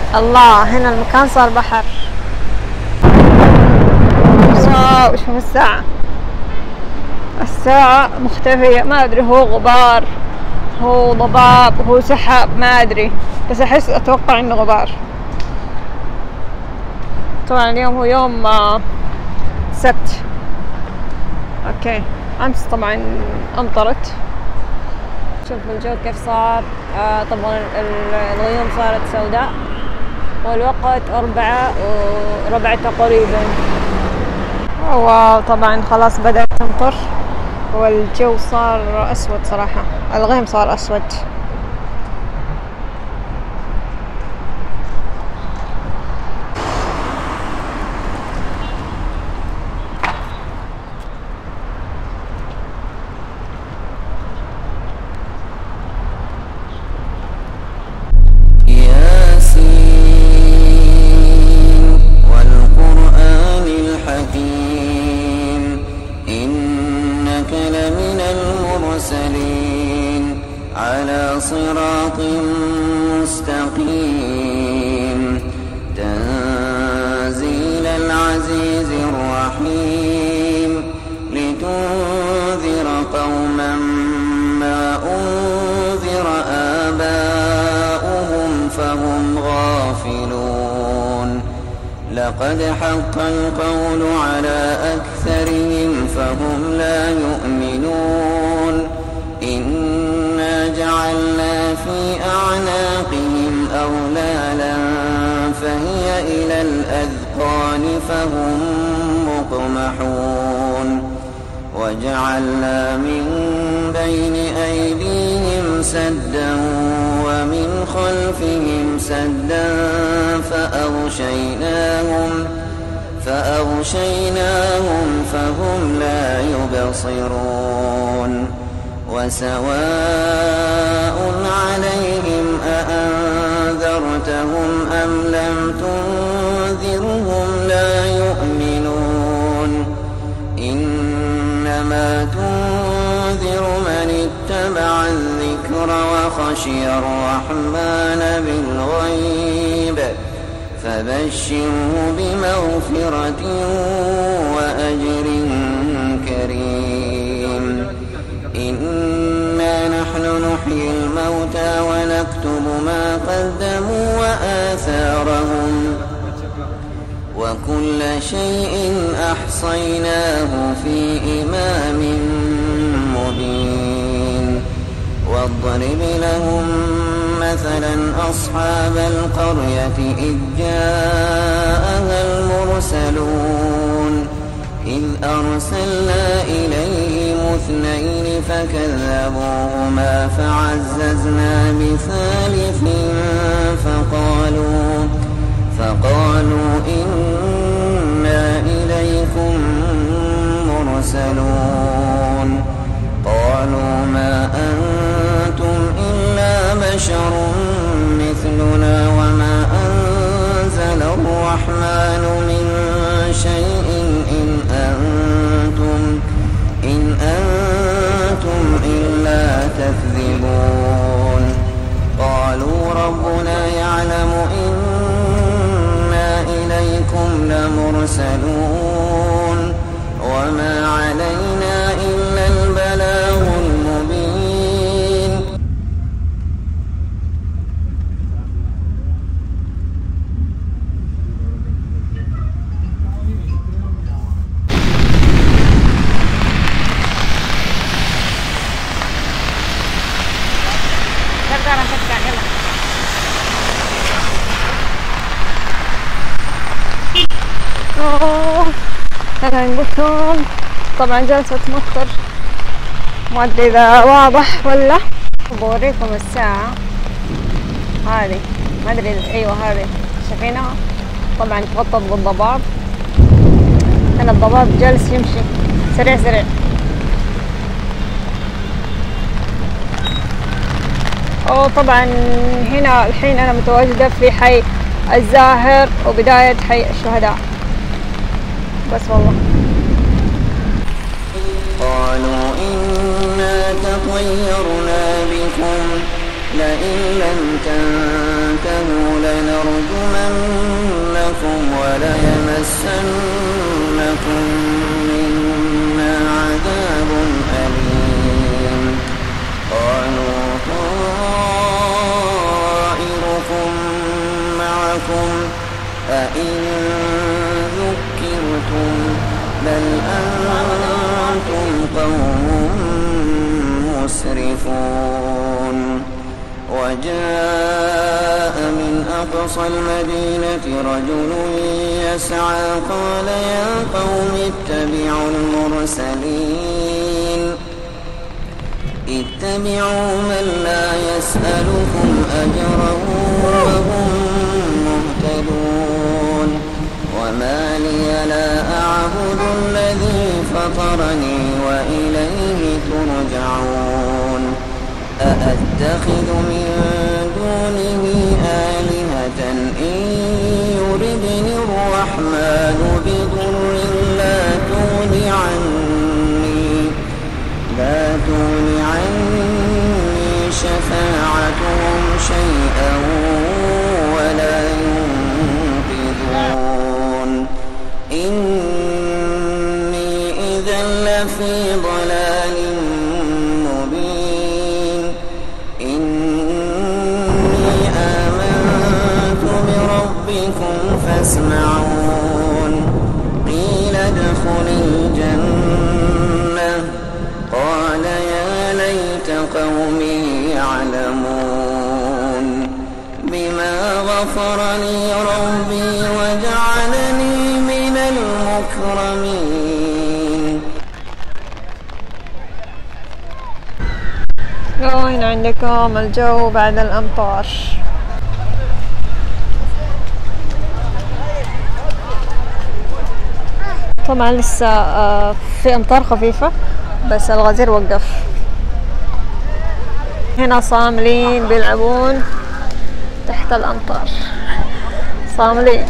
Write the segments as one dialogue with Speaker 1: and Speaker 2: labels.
Speaker 1: الله، هنا المكان صار بحر. واو، شوف الساعة، الساعة مختفية، ما أدري هو غبار، هو ضباب، هو سحاب، ما أدري، بس أتوقع إنه غبار. طبعا اليوم هو يوم سبت. أوكي، أمس طبعا أمطرت. شوفوا الجو كيف صار. طبعا الغيوم صارت سوداء، والوقت 4:15 تقريبا. واو، طبعا خلاص بدأت تمطر، والجو صار أسود صراحة، الغيم صار أسود.
Speaker 2: على صراط مستقيم تنزيل العزيز الرحيم لتنذر قوما ما أنذر آباؤهم فهم غافلون لقد حق القول على أكثرهم فهم لا يؤمنون إنا جعلنا في أعناقهم أغلالا فهي إلى الأذقان فهم مقمحون وجعلنا من بين أيديهم سدا ومن خلفهم سدا فأغشيناهم فهم لا يبصرون وسواء عليهم أأنذرتهم أم لم تنذرهم لا يؤمنون إنما تنذر من اتبع الذكر وخشي الرحمن بالغيب فبشره بمغفرة وأجر كريم إنا نحن نحيي الموتى ونكتب ما قدموا وآثارهم وكل شيء أحصيناه في إمام مبين واضرب لهم مثلا أصحاب القرية إذ جاءها المرسلون إذ أرسلنا إليهم اثنين فكذبوهما فعززنا بثالث فقالوا إنا إليكم مرسلون قالوا ما أنتم إلا بشر مثلنا وما أنزل الرحمن من شيء إن أنتم إلا تكذبون قالوا ربنا يعلم إنا إليكم لمرسلون وما علينا إلا البلاغ المبين
Speaker 1: أنا نقولكم طبعا جالسة تمطر، ما أدري إذا واضح ولا. بوريكم الساعة هذه، ما أدري أيوة هذه شايفينها، طبعا تغطت بالضباب. أنا الضباب جالس يمشي سريع سريع. طبعا هنا الحين أنا متواجدة في حي الزاهر وبداية حي الشهداء بس. والله
Speaker 2: قالوا إنا تطيرنا بكم لئن لم تنتهوا لنرجو لكم وليمسنكم منا عذاب أليم قالوا طائركم معكم أئن ذكرتم بل أنتم قوم مسرفون وجاء من أقصى المدينة رجل يسعى قال يا قوم اتبعوا المرسلين اتبعوا من لا يسألكم أجرا وهم مهتدون وما لي لا أعبد الذي فطرني وإليه ترجعون أأتخذ من دونه آلهة إن يردني الرحمن بضر لا تغن عني شفاعتهم شيئا ولا ينقذون إني إذا لفي ضلال مبين إني آمنت بربكم فاسمعون قيل ادخل الجنة قال يا ليت قومي يعلمون بما غفر لي ربي وجعلني من المكرمين.
Speaker 1: وين عندكم الجو بعد الأمطار؟ طبعا لسه في أمطار خفيفة بس الغزير وقف. هنا صاملين بيلعبون تحت الأمطار صاملين.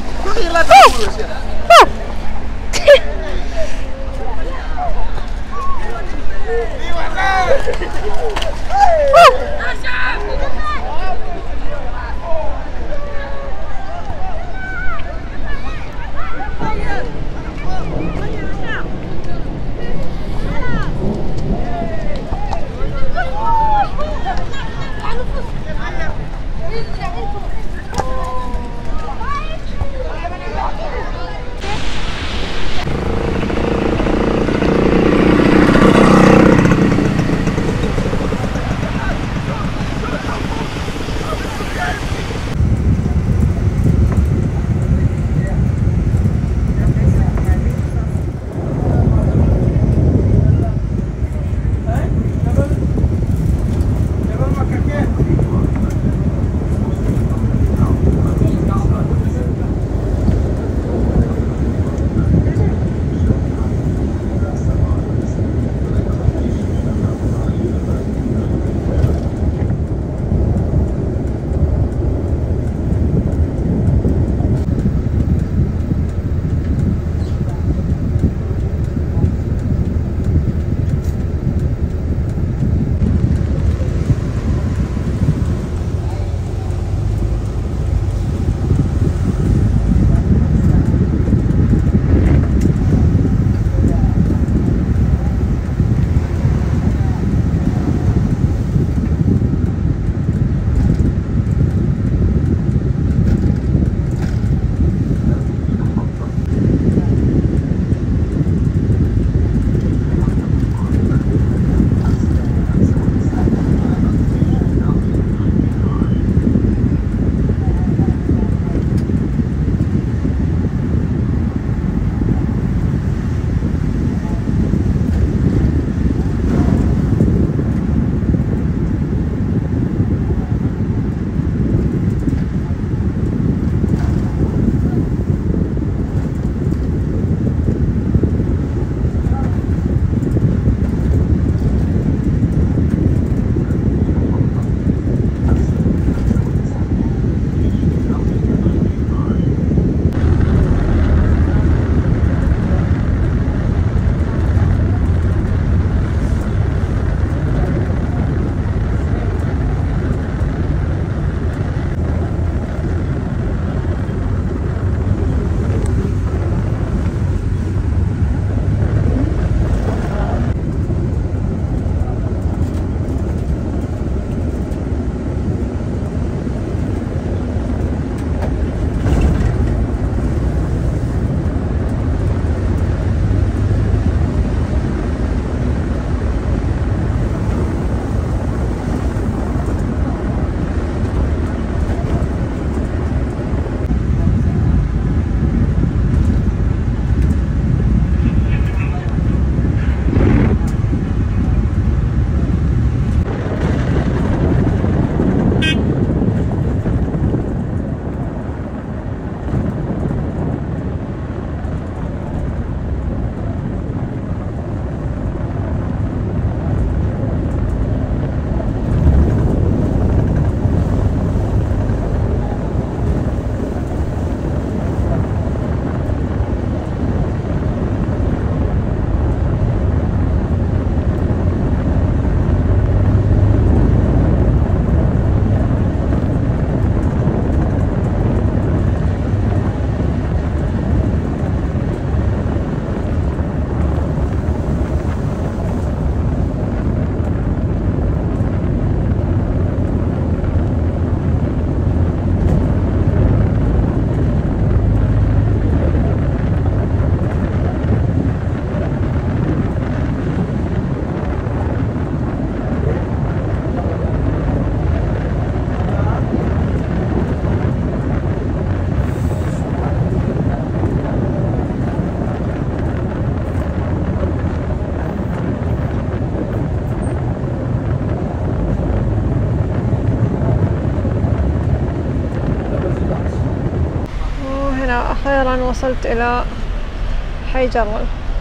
Speaker 1: أخيرا وصلت إلى حي جرول.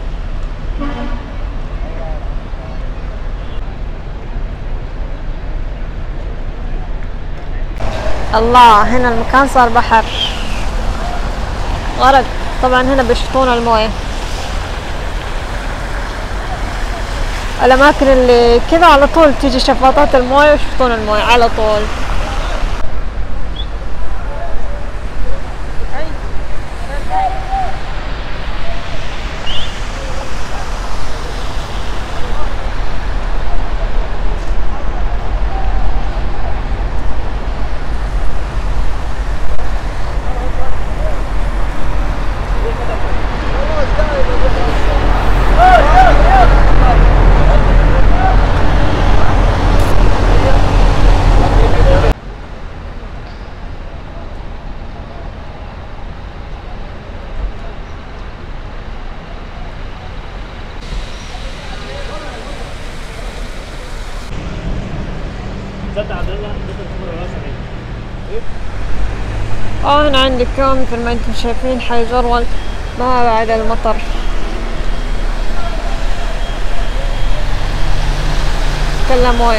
Speaker 1: الله، هنا المكان صار بحر غرق. طبعا هنا بيشفطون المويه. الأماكن اللي كذا على طول تيجي شفاطات المويه ويشفطون المويه على طول. هنا عندي كون مثل ما انتم شايفين حي جرول ما بعد المطر. كلها مويه.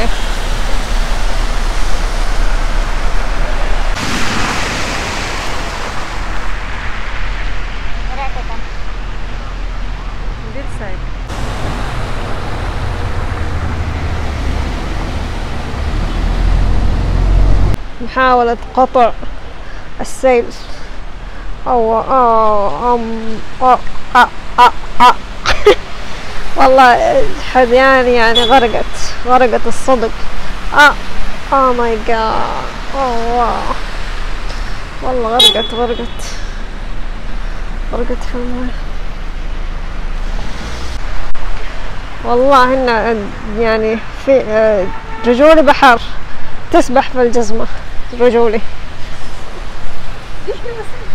Speaker 1: محاولة قطع السيل والله حديان يعني غرقت الصدق. ماي جاد. والله غرقت في الماء. والله هنا يعني في رجولي بحر تسبح في الجزمة رجولي.